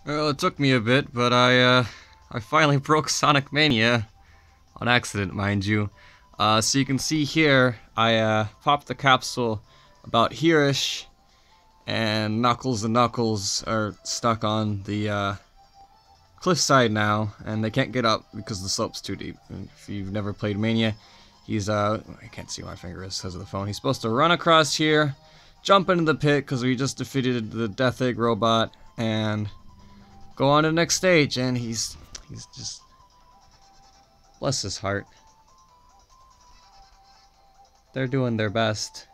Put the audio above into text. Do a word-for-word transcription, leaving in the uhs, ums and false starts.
Well, it took me a bit, but I, uh, I finally broke Sonic Mania. On accident, mind you. Uh, so you can see here, I, uh, popped the capsule about here-ish, and Knuckles and Knuckles are stuck on the, uh, cliffside now, and they can't get up because the slope's too deep. And if you've never played Mania, he's, uh, I can't see where my finger is because of the phone. He's supposed to run across here, jump into the pit because we just defeated the Death Egg robot, and go on to the next stage, and he's he's just, bless his heart. They're doing their best.